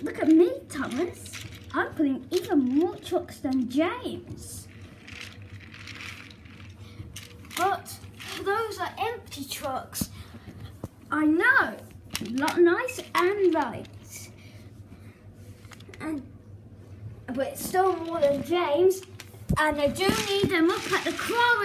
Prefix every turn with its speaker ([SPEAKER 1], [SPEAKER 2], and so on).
[SPEAKER 1] Look at me, Thomas. I'm putting even more trucks than James. But those are empty trucks. I know. Not nice and right. But it's still more than James. And I do need them up at the quarry.